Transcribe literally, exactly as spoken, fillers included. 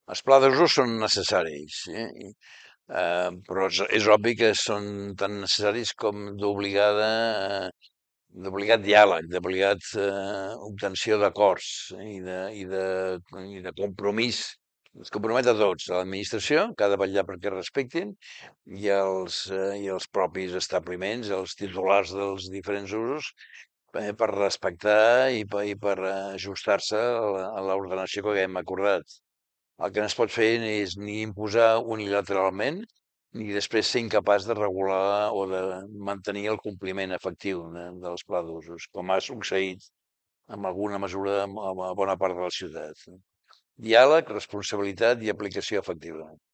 Els plans d'usos són necessaris, eh? I, eh, però és, és obvi que són tan necessaris com d'obligada, eh, d'obligat diàleg, d'obligat eh, obtenció d'acords eh, i, de, i, de, i de compromís. Es compromet a tots, a l'administració, que ha de vetllar perquè es respectin, i els, eh, i els propis establiments, els titulars dels diferents usos, eh, per respectar i per, i per ajustar-se a la- a l'ordenació que haguem acordat. El que no es pot fer és ni imposar unilateralment, ni després ser incapaç de regular o de mantenir el compliment efectiu de, dels plans d'usos, com ha succeït amb alguna mesura amb, amb bona part de la ciutat. Diàleg, responsabilitat i aplicació efectiva.